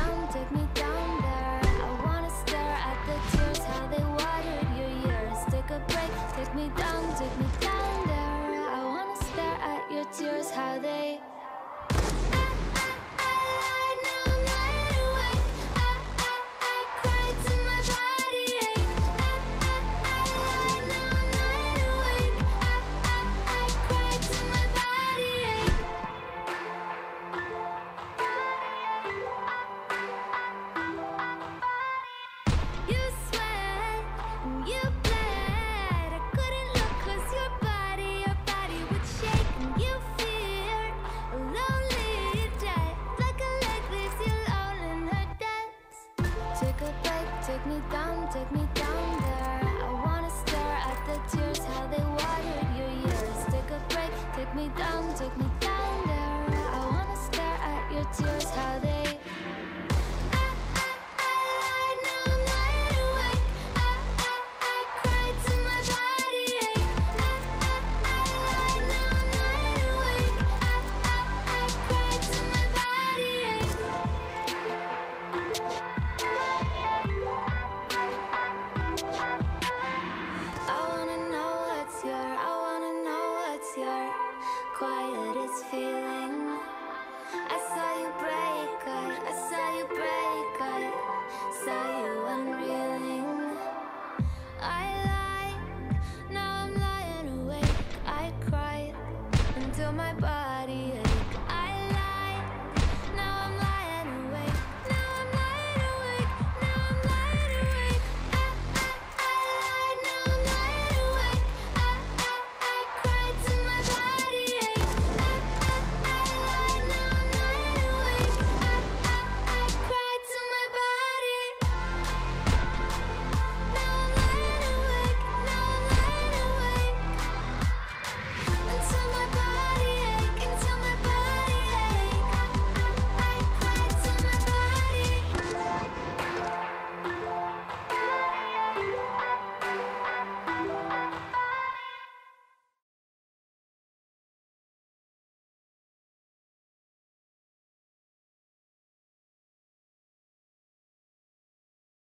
take me down there. I wanna stare at the tears, how they watered your years. Take a break, take me down there. I wanna stare at your tears, how they take me down there. I wanna stare at the tears, how they watered your years. Take a break, take me down there. I wanna stare at your tears, how they